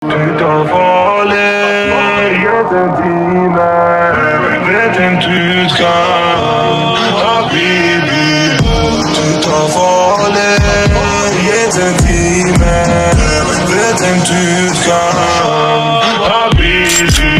Du tar farlig, en time. Vet du skal habibi. Du tar farlig, en time. Vet du skal habibi.